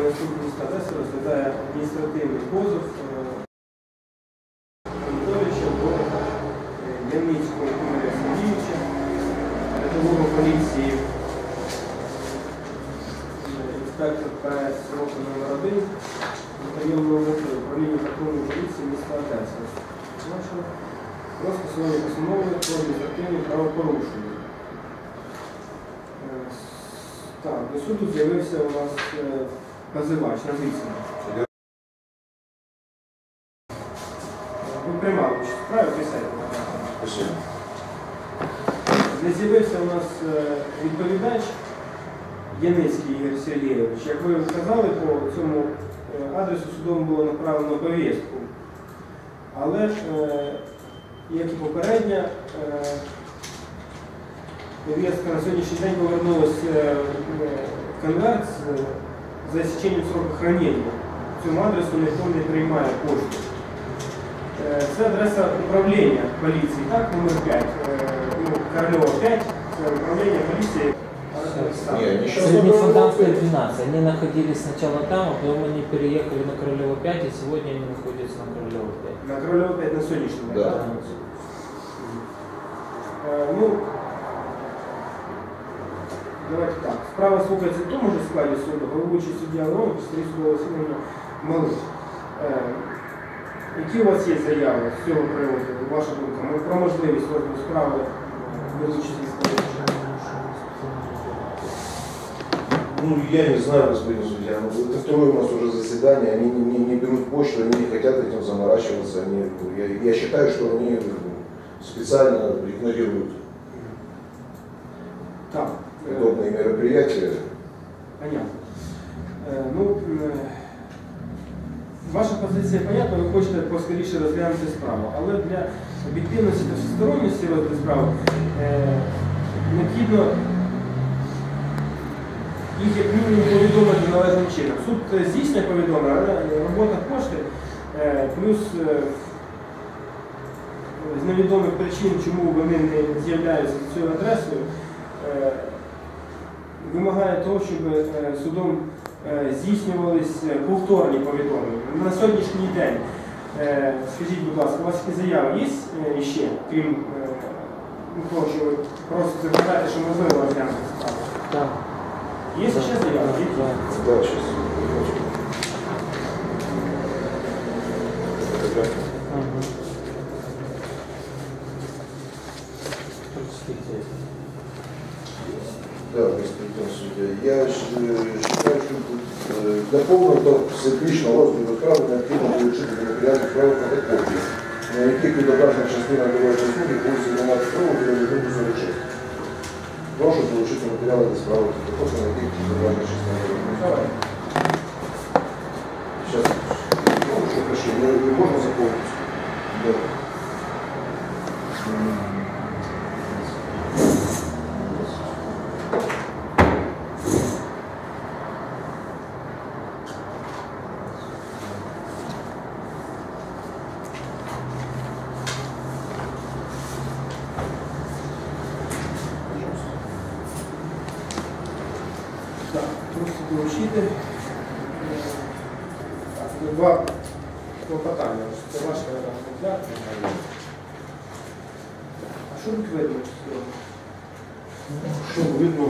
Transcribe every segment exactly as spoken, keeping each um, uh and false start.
суд міста Одеси розглядає адміністративний позов Анатолійовича до Яницького Ігоря Сергійовича, рядового поліції, інспектор ПС року номер один батальйонного метро управління патрульної поліції міста Одеси. Про скасування постанови про адміністративні правопорушення. Так, до суду з'явився у нас позивач, Назицький. Ви приймали участь в справі, присядьте. Не з'явився у нас відповідач Яницький Ігор Сергійович. Як ви сказали, по цьому адресу судом було направлено повістку. Але, як і попередня, повістка на сьогоднішній день повернулася в конверт за істеченням сроку хранення. Цьому адресу ніхто не приймає пошту. Це адреса управління поліції, так, номер п'ять, ну, Королева п'ять, це управління поліції. Сегодня Фонтанская двенадцать. Они находились сначала там, а потом они переехали на Королева пять, и сегодня они находятся на Королева пять. На Королева пять на сегодняшний день? Да. Ну, давайте так. Справа слухається в тому ж складі суду, головуючий суддя Леонов, Стрільського засідання Малих. Які у вас є заяви з цього приводу, ваша думка, про можливість розгляду справи вилучити складу? Ну, я не знаю, господин судья, это второе у нас уже заседание, они не, не, не берут почту, они не хотят этим заморачиваться, они, я, я считаю, что они специально игнорируют так, подобные мероприятия. Понятно. Е, ну, е, ваша позиція понятна, ви хочете поскоріше розглянути справу, але для об'єктивності та всесторонності розгляду справи е, необхідно їх як мінімум повідомити належним чином. Суд здійснює повідомлення, але робота кошти, плюс з невідомих причин, чому вони не з'являються з цією адресою, вимагає того, щоб судом здійснювалися повторні повідомлення. На сьогоднішній день, скажіть, будь ласка, у вас які заяви є ще, крім того, що ви просто запитаєте, що можливо розглянути справу? Так. Есть да, сейчас заявки? Да, да. Да, сейчас. Ага. Да, господин судья. Я считаю, что для полного всекличного розгляду справи необхідно вилучити до матеріалів справи протоколів, на яких відображені частина доводної суді будуть займати справу для людини сорок шість. Прошу получить материалы для справы, только на каких визуальных частях. Сейчас, ну, что прошу, не можно заполнить? Да. Так, просто долучити. Два клопотання. Це ваше розгляд. А що тут видно? Что видно?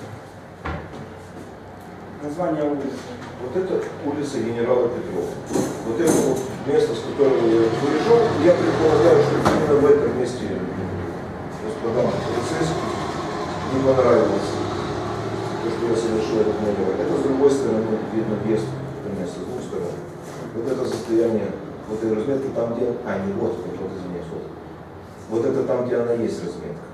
Название улицы. Вот это улица генерала Петрова. Вот это вот место, с которого я выезжал, я предполагаю, что именно в этом месте господам полицейским не понравилось то, что я совершил этот маневр. Это с другой стороны видно въезд в место, с двух сторон. Вот это состояние, вот этой разметки там, где... А, не вот, вот, вот, извиняюсь, вот. Вот это там, где она есть разметка.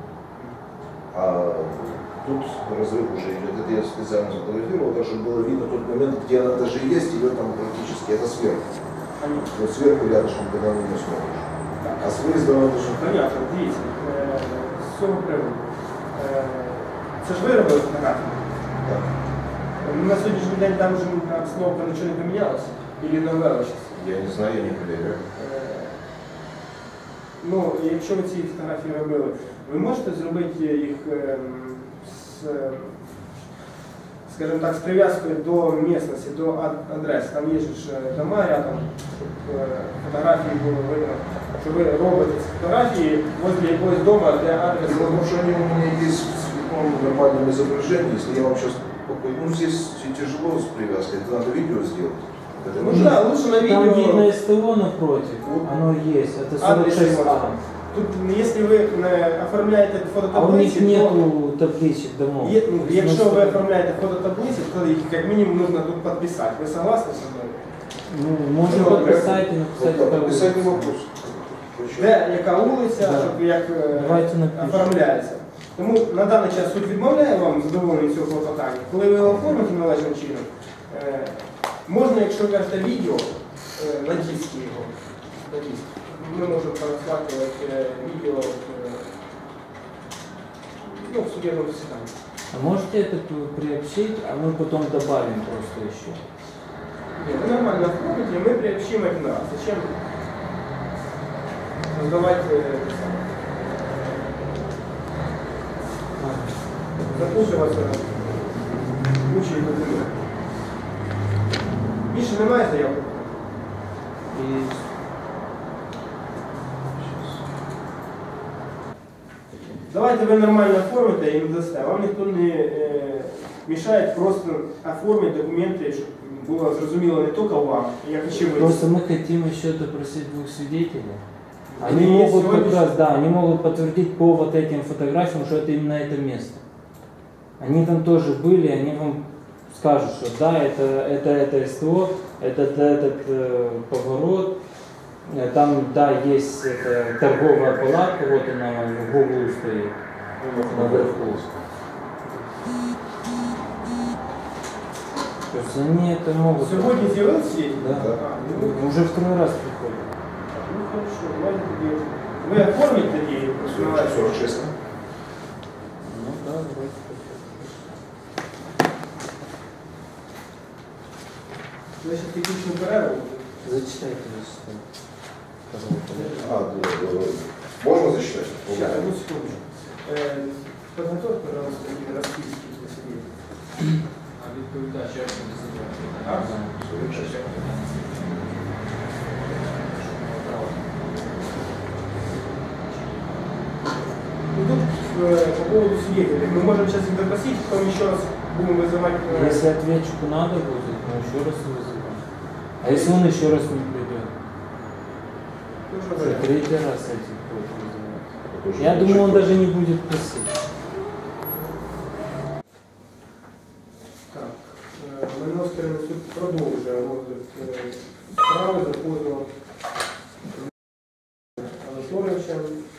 А тут разрыв уже идет. Это я специально сфотографировал, так чтобы было видно тот момент, где она даже есть, ее там практически, это сверху. Вот сверху рядышком, когда на нее смотришь. А с выезда она даже... Понятно, дивіться, з цього приводу. Це ж ви робили фотографію? Так. На сьогоднішній день там вже обстановка нічого не помінялася? Или новела щось? Я не знаю, я не проверяю. Ну, якщо ви ці фотографії робили, ви можете зробити їх, скажімо так, з прив'язкою до місцевості, до ад- адрес. Там є ж е, дома рядом, щоб е, фотографії було видно, що ви робите ці фотографії возле якогось дома, де адрес. Потому что они у меня есть в цветном нормальном изображении. Если я вам сейчас покажу, ну здесь тяжело с привязкой, это надо видео сделать. Это Ну нужно- да, лучше на Там видео. видно СТО напротив, оно есть, это сорок шесть А. Тут, якщо ви е, оформляєте А у них фототаблиці, то нету табличек домов. є, ну, В якщо ви смысле, оформляєте фототаблиці, то їх як мінімум нужно тут підписати. Ви согласні зі мною? ну, можно Ну, подписать и написать, Вот, какая подписать не улица. вопрос. Почему? Де яка вулиця, Да. щоб як е, Давайте напишемо. оформляється. Тому на даний час суд відмовляє вам задоволення цього клопотання. Коли ви його оформите належним чином, е, можна, якщо ви кажете відео, е, на диск його, на диск. Ми можемо просматривати е, відео е, ну, в судебному засіданні. А можете это приобщить, а мы потом добавим просто еще. Ні, ви нормально оформите, ми приобщимо один раз. Зачем создавати е, те саме? Запутуватися в кучі документів. Більше немає заявок? И Давайте ви нормально оформите і надасте. Вам ніхто не е, мішає просто оформити документи, щоб було зрозуміло не тільки вам, як і ви. просто мы хотим еще допросить двух свидетелей. Они И могут как сегодня- раз, да, они могут подтвердить по вот этим фотографиям, что это именно это место. Они там тоже были, они вам скажут, что да, это, это, это СТО, этот, этот э, поворот, э, там, да, есть это, торговая палатка, вот она в углу стоит, наверху. То есть они это могут... Сьогодні з'явилися свідки? Да. А, ну, Уже второй раз приходят. ну хорошо, давайте тоді. Ви оформите тоді персонально. сорок шесть. Ну да, давайте. Значить, технічну перерву. Зачитайте, зачитайте. Пожалуйста. А, да, да, да. Можно засчитать? Сейчас, одну секунду. Е, Подготовь, пожалуйста, такі розписки для собі. А відповідач як не А? сорок шесть. Ну тут э, по поводу свидетелей. Мы можем сейчас их допросить, потом еще раз будем вызывать. э, Если ответчику надо будет, мы еще раз вызовем. А если он еще раз не придет? тоже За вариант. третий раз этих будет вызывать. Это уже Я думаю, он больше. даже не будет просить. Так, е, Мельновський суд продовжує розгляд е, справи за позовом Анатолійовича.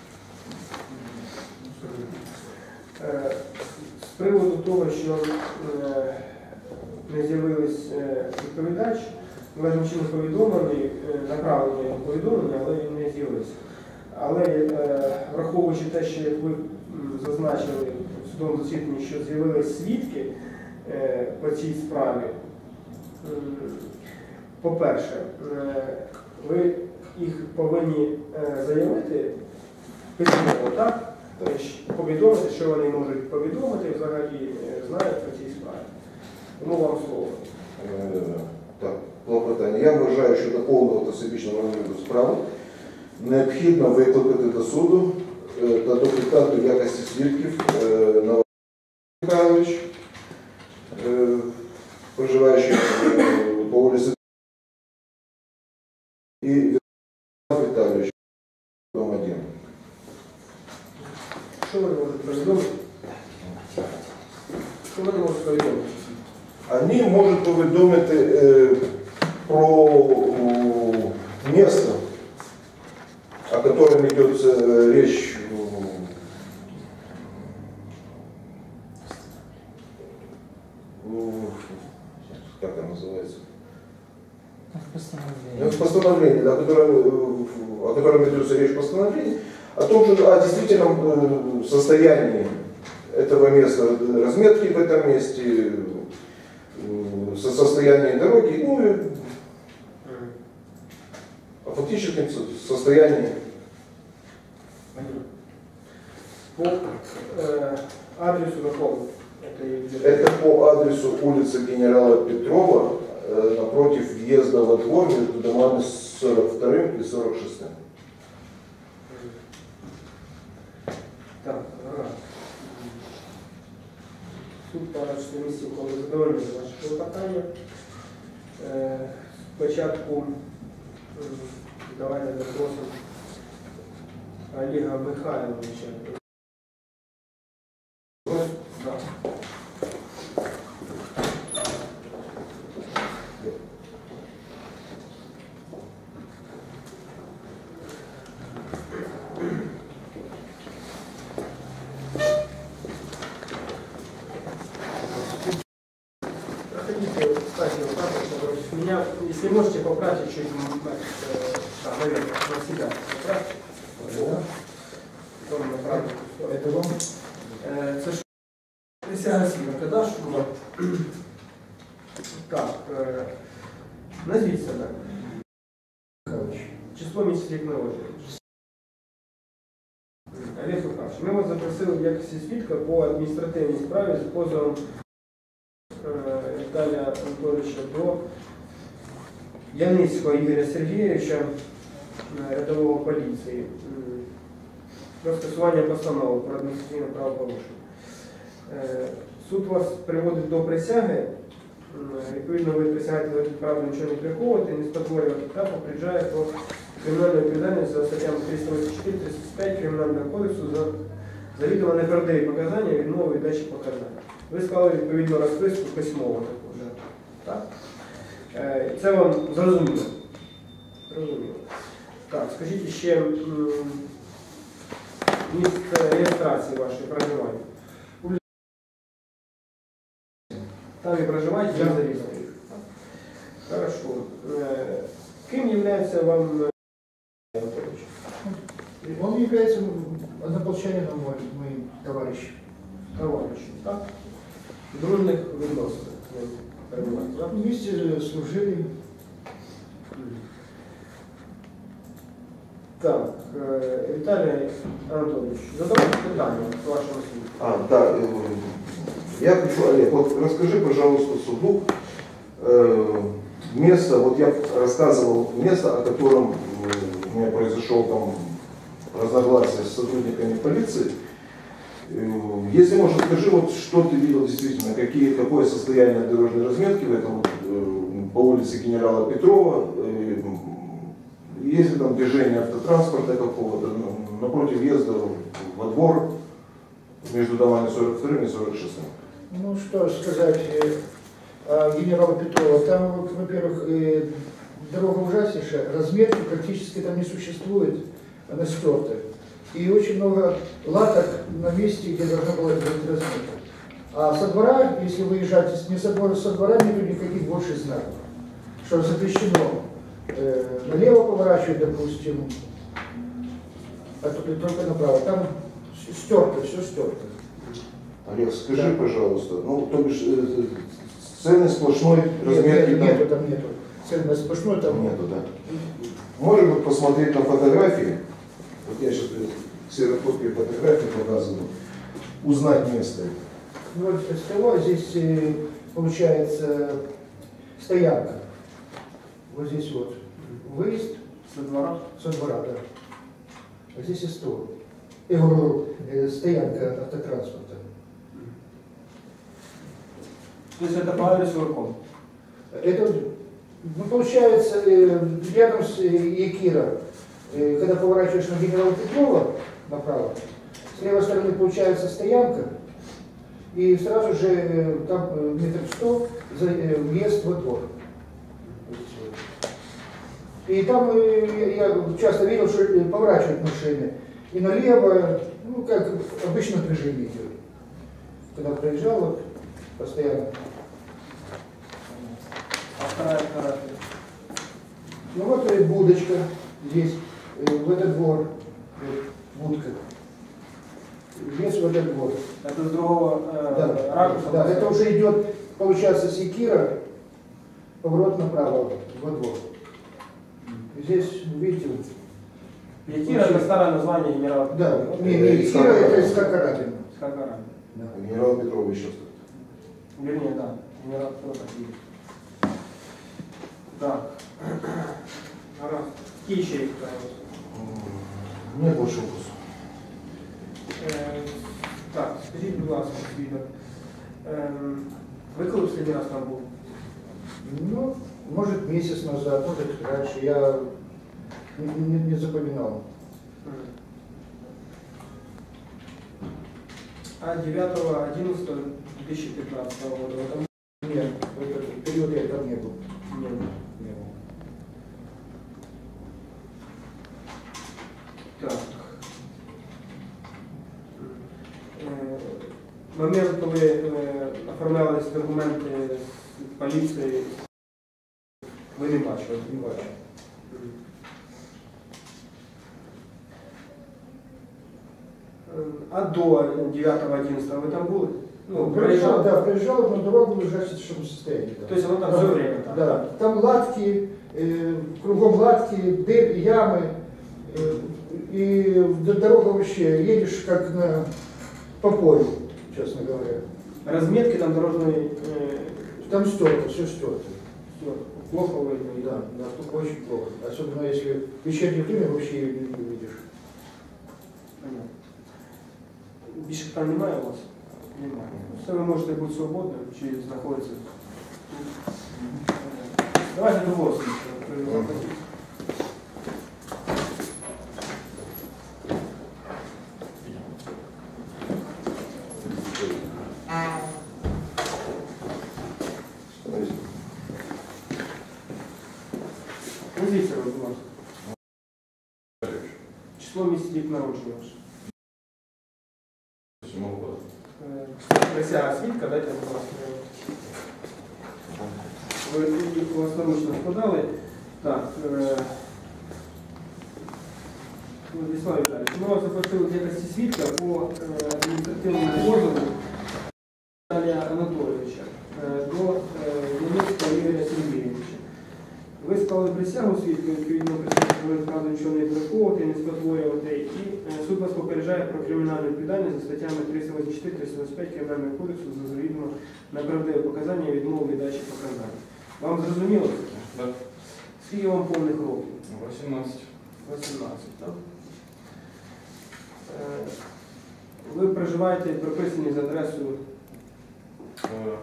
Е, З приводу того, що е, не з'явились е, відповідач, належним чином повідомлений, е, направлені повідомлення, але він не з'явився. Але е, враховуючи те, що як ви м, зазначили в судовому засіданні, що з'явились свідки е, по цій справі, м, по-перше, е, ви їх повинні е, заявити письмово, так? Тобто повідомити, що вони можуть повідомити, взагалі е, знають про цій справі. Тому вам слово. Е, Так, клопотання. Я вважаю, що до повного та всебічного розгляду справи необхідно викликати до суду е, та допитати в якості свідків е, Навальний Михайлович, е, проживаючи е, по вулиці, і Віталій Віталійович, дом один. Що вони можуть повідомити? Що вони можуть повідомити? Они можуть повідомити е, про о, место, о котором идет э, речь, э, как оно называется? Постановление. В постановлении, да, о, котором, э, о котором ведется речь в постановлении, о том же, о действительном э, состоянии этого места, разметки в этом месте, э, со- состоянии дороги, ну и о фактическом со- состоянии. По е, адресу какому? Это, и где-то- Это по адресу улица генерала Петрова, э, напротив въезда во двор между домами сорок вторым и сорок шестым. Так, ага. Суд парочної місії, коли задовольнили ваше клопотання. Е, Спочатку м, давайте запросимо Олега Михайловича. Да. Проходите, кстати, вот так вот напротив меня. Если можете, поправьте чуть, э, да, наверное, на себя. Поправьте. Потом направьте. Это вам? Е, Це ж присяга свідка, да, що? Так, е, назвіть себе. Михайлович. Число місяць рік народження. Олег Михайлович, ми вас запросили в якості свідка по адміністративній справі з позовом е, Віталія Анатолійовича до Яницького Ігоря Сергійовича, е, рядового поліції, м, про скасування постанови про адміністративне правопорушення. Е, Суд вас приводить до присяги. М, Відповідно, ви присягаєте правду нічого не приховувати, не спотворювати та попереджає про кримінальну відповідальність за статтями триста вісімдесят чотири тридцять п'ять Кримінального кодексу за завідомо неправдиві показання, відмови від дачі показань. Ви склали відповідну розписку письмово таку. Так? Е, Це вам зрозуміло? Зрозуміло. Так, скажіть ще м, місце реєстрації вашої проживання. Там и проживаете, Да. не зависит. Хорошо. Э, Кем является вам э, Анатольевич? Он является однополчанином мой, моим товарищем. Товарищем, так? Дружных відносинах. ви перебуваєте, так? Вместе служили. Так, э, Виталий Анатольевич, задавайте питання к вашему суду. А, да, э, я хочу, Олег, вот расскажи, пожалуйста, суду э, место, вот я рассказывал место, о котором э, у меня произошел там разногласие с сотрудниками полиции. Э, Если можно, скажи, вот что ты видел действительно, какие, какое состояние дорожной разметки в этом, вот, э, по улице генерала Петрова, э, есть ли там движение автотранспорта какого-то, ну, напротив въезда во двор между домами сорок вторым и сорок шестым. Ну что сказать, э, о генерала Петрова. Там, вот, во-первых, э, дорога ужаснейшая, разметки практически там не существует, она стерта. И очень много латок на месте, где должна была быть разметка. А со двора, если выезжать не со двора, со двора нету никаких больше знаков, что запрещено э, налево поворачивать, допустим, а тут и только направо. Там стерто, все стерто. Олег, скажи, Да. пожалуйста, ну, то бишь, э, цельной сплошной Нет, разметки нет, там нету, там нету. Цельно сплошной там нету, да? Можем вот посмотреть на фотографии, вот я сейчас ксерокопии фотографий показываю, узнать место. Ну, вот с того здесь э, получается стоянка. Вот здесь вот выезд Со двора? со двора, да. А здесь и стол. Я говорю, э, стоянка автотранспорта. То есть это по адресу Ирком? Это, ну, получается, э, рядом с э, Якира, э, когда поворачиваешь на генерала Петрова направо, с левой стороны получается стоянка, и сразу же э, там э, метров сто за, э, въезд во двор. Вот здесь вот. И там э, я часто видел, что э, поворачивают машины и налево, ну, как обычно движение идет. Когда проезжал, вот, постоянно. А вторая фотография? Ну вот э, будочка здесь, э, в этот двор, вот, будка. Здесь в этот двор. Это с другого э, Да, ракурса? да, это уже идет, получается, с Якира, поворот направо, во двор. Здесь, видите, вот, Якира это старое название генерала. да, Петрова. не, не Якира, это из Карабина. Скакара. Да. Генерал Петрова еще что-то. Вернее, да, генерал Петрова есть. Так. Раз. Какие еще есть вопросы? Нет больше вопросов. Е, Так, скажіть, будь ласка, свідок. Е, Ви коли в останній раз там був? Ну, может, месяц назад, может, раньше. Я не, не- не запоминал. А девятого одиннадцатого две тысячи пятнадцатого года в этом Нет, в этот период я там не был. не было. Не был. Так. Е, Момент, коли е, оформлялись документи з поліції, ви не бачили? Не бачу. Е, А до девятого одиннадцатого ви там були? Ну, проезжал, да, проезжал на дорогу в лежачем состоянии. Да. То есть оно там все время? Так? Да, там латки, э, кругом латки, дыр, ямы, э, и д- дорога вообще, едешь как на, по полю, честно говоря. Разметки там дорожные, э, Там стерто, все стерто. всё, плохо видно. Да, да, только очень плохо. Особенно если в вечернее время вообще ее не увидишь. Понятно. Більше питань немає у вас? Немає. Все, ви можете бути свободним, чи знаходитися. Давайте до вас. Назвіться, будь ласка. Число місяць рік народження ваше. Е, Присяга свідка, дайте, будь ласка. Ви власноручно складали. Так. е, Владислав Віталійович, ми вас запросили в якості свідка по е, адміністративному позову Віталія Анатолійовича е, до Ємецького Ігоря Сергійовича. Ви склали присягу свідка, відповідно присягу, що ви розказуєте, нічого не приховувати, не спотворювати, і е, суд вас попереджає про кримінальну відповідальність за статтями триста вісімдесят чотири триста вісімдесят п'ять Кримінального кодексу за завідомо неправдиве показання і відмову від дачі показань. Вам зрозуміло це? Да. Скільки вам повних років? восемнадцать. вісімнадцять, так? Е, Ви проживаєте приписані за адресою. Э,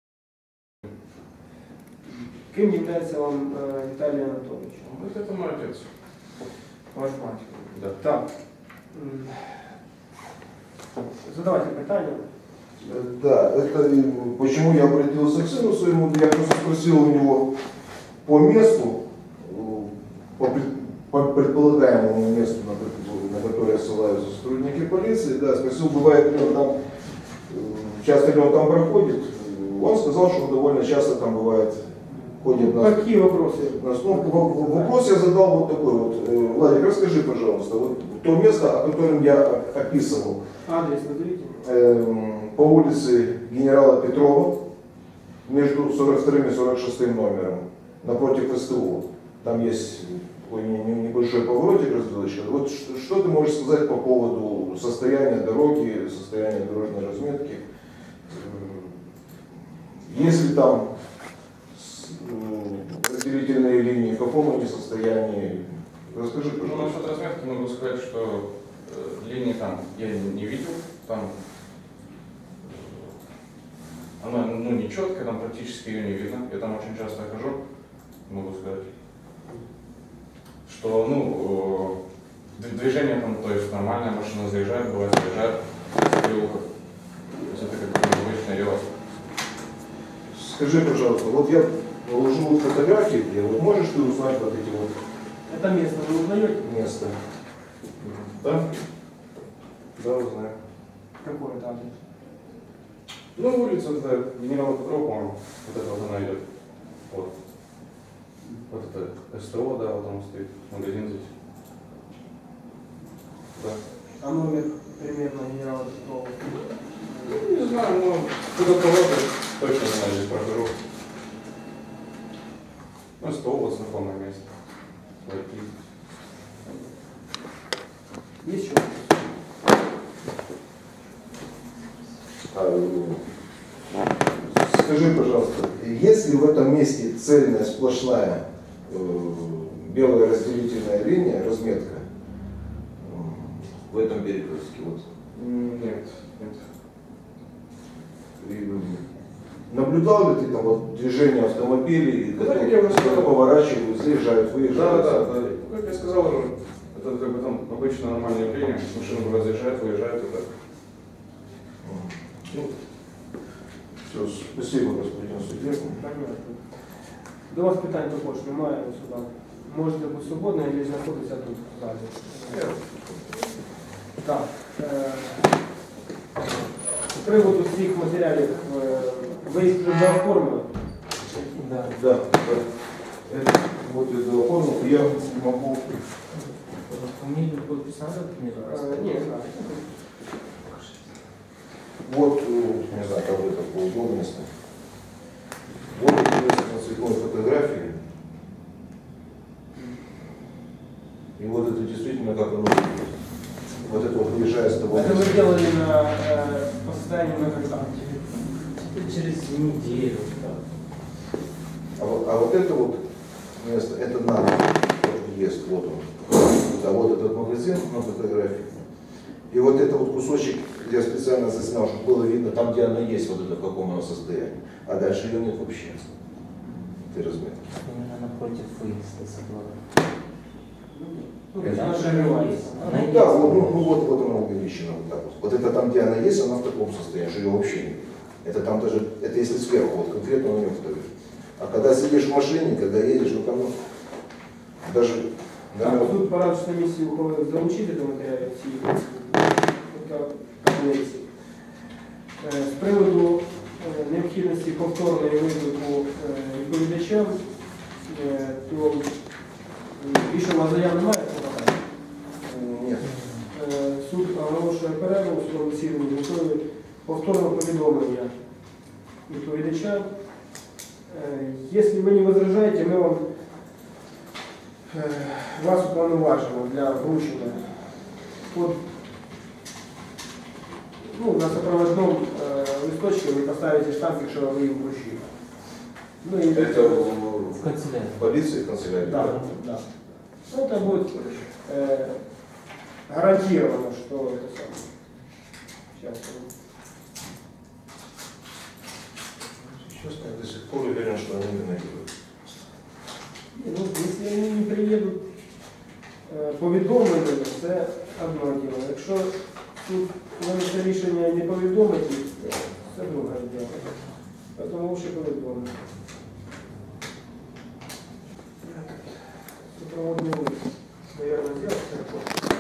Ким є вам е, Віталій Анатолійович? Вот это мой отец. Ваш батько. Да. Так. М. Задавайте питання. Да, это э, почему я обратился к сыну своему, я просто спросил у него по месту, э, по, пред- по предполагаемому месту, на, ко- на которое ссылаются сотрудники полиции, да, спросил, бывает ли он там, э, часто ли он там проходит. Он сказал, что он довольно часто там бывает, ходит на... Какие вопросы? на- Ну, в- в- вопрос я задал вот такой вот. Э, Владик, расскажи, пожалуйста, вот то место, о котором я о- описывал. Адрес назовите. Эм, по улице генерала Петрова между сорок вторым и сорок шестым номером напротив СТО. Там есть такой не- не- небольшой поворотик, развилочка. Вот что, что ты можешь сказать по поводу состояния дороги, состояния дорожной разметки? Эм, Есть ли там с- м, разделительные линии, в каком они состоянии? Расскажи, Ну, пожалуйста. насчет разметки могу сказать, что э, линии там я не, не видел. Там э, она ну, не четкая, там практически ее не видно. Я там очень часто хожу, могу сказать. Что, ну, э, д- движение там, то есть нормальная машина заезжает, бывает заезжает в переулках. То есть это как бы обычное дело. Скажи, пожалуйста, вот я положу вот фотографии, где вот можешь ты узнать вот эти вот Это место вы узнаете? места? Да? Да, узнаю. Какой это адрес? Ну, улица, да, генерала Петрова, по-моему, вот это вот она идет. Вот. Вот это СТО, да, вот он стоит, магазин здесь. Да. А номер примерно генерала Петрова? Ну, не знаю, но куда кого-то точно не знаю, здесь прохожу. Ну, СТО вот знакомое место. Ларьки. Есть еще вопросы? А, Скажи, пожалуйста, если в этом месте цельная, сплошная э, белая разделительная линия, разметка, э, в этом перекрестке, вот, М, Нет, нет. и, наблюдал ли ты там вот движение автомобилей, Да, которые я уже сказал. поворачивают, заезжают, Да, выезжают? да, да. Ну, как я сказал уже, это как бы там обычно нормальное явление. Машина разъезжает, выезжает, это. Ну, все, спасибо, господин судья. Понятно. До вас питань також немає сюди. Можете бути свободні і знаходитися тут в залі. Так. Е, З приводу всіх матеріалів е, ви їх вже оформили? Да. Да, да. Это, вот это оформил, я могу. Фамилию, подпись надо? Нет. Е, Ні, не знаю. Вот, э, не знаю, как бы это было удобно. Вот на цветной фотографии. И вот это действительно как оно выглядит. Вот это вот выезжая с того Это вы места. делали на, э, по состоянию на когда? Через неделю. Да. А вот, а вот это вот место, это надо. Вот въезд, вот он. А вот этот магазин на фотографии. И вот это вот кусочек, я специально заснял, чтобы было видно там, где она есть, вот это в каком она состоянии. А дальше ее нет вообще. Ты разметки. Именно напротив выезда соблада. Ну, Это она наша прерывается. есть. Она Ну, есть. да, вот, ну, ну вот, вот она увеличена вот так вот. Вот это там, где она есть, она в таком состоянии, что ее вообще нет. Это там даже, это если сверху, вот конкретно на нее фотография. А когда сидишь в машине, когда едешь, ну там, ну, даже, Так, да, тут порадиш на місці ухвалив залучити до матеріалів цієї конвенції. Е, З приводу е, необхідності повторної виклику е, відповідачам, е, то м, більше у вас заяв немає клопотання? нет. Е, Суд оголошує перерву у судовому засіданні з метою повторного повідомлення відповідача. Е, Якщо ви не возражаєте, ми вам е, вас уповноважимо для вручення под, ну, на сопроводном э, листочке вы поставите штамп, якщо ви їм вручили. Ну, и Это в, В канцелярии. в полиции, в канцелярии? да, да. Ну, это будет э, гарантировано, что это самое. Сейчас. Честно, я до сих пор уверен, что они не найдут. Ну, если они не приедут е, повідомленими, це одне діло. Якщо тут це рішення не повідомить, це друге діло. Тому що повідомлено. Супроводний лист, наверное, сделать.